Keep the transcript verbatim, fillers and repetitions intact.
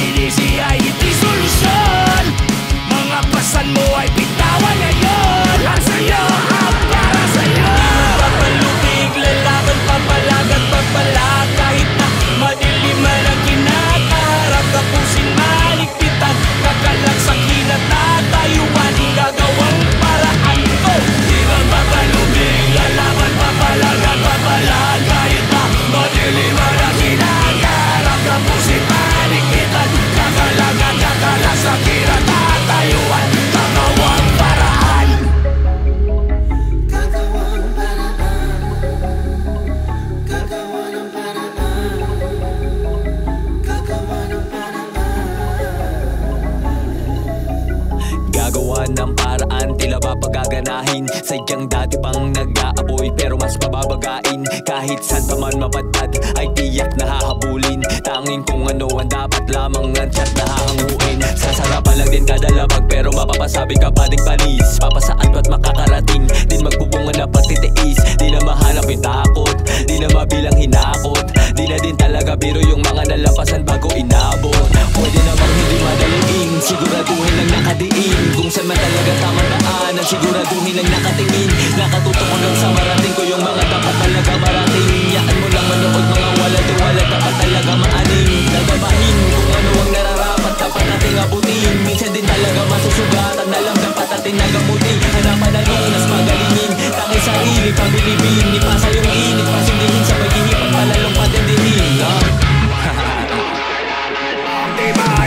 paninisi ay hindi solusyon. Mga pasan mo ay bitawan ngayon. Ang sayo ang para sa'yo. Papalubig, lalaban, papalagat, papalag. Kahit na madiliman ang kinakaharap, kapusin, maligpitan, kakalag sa kinatatayuan, gagawang paraan ko. Di ba papalubig, lalaban, papalagat, papalag. Kahit na madiliman ang kinakaharap, kapusin, maligpitan, kakalag, kakalag sa kinatatayuan, gagawang paraan. Gagawang paraan. Gagawa ng paraan. Gagawa ng paraan. Gagawa ng paraan, tila ba pagaganahin? Sadyang dati pang nag-aaboy pero mas pababagain. Kahit saan pa man mapadpad ay tiyak na hahabulin. Tanging kung ano ang dapat lamang ang chat na hahanguin. Sasarapan lang din kada labag pero mapapasabi ka pa ding panis. Papasaan ba't makakarating, din magbubunga na pagtitiis. Di na mahanap yung takot, di na mabilang hinakot. Di na din talaga biro yung mga nalampasan bago inabot. Pwede namang hindi madaliin, siguraduhin lang nakadiin. Kung saan man talaga tamang daanan, siguraduhin lang nakatingin. Nakatutok hanggang sa marating ko yung mga dapat talaga marating. Yaan mo lang manood mga walad-walad, dapat talaga maaning gagabahin kung ano ang nararapat, dapat nating abutin. Minsan din talaga masusugatan na lang, dapat natin nagamutin. Hanapan na lunas, magalingin, tangi sarili, pabilibin. Ipasa yung init, pasundihin sa paghihipan, palalong patindihin. Diba?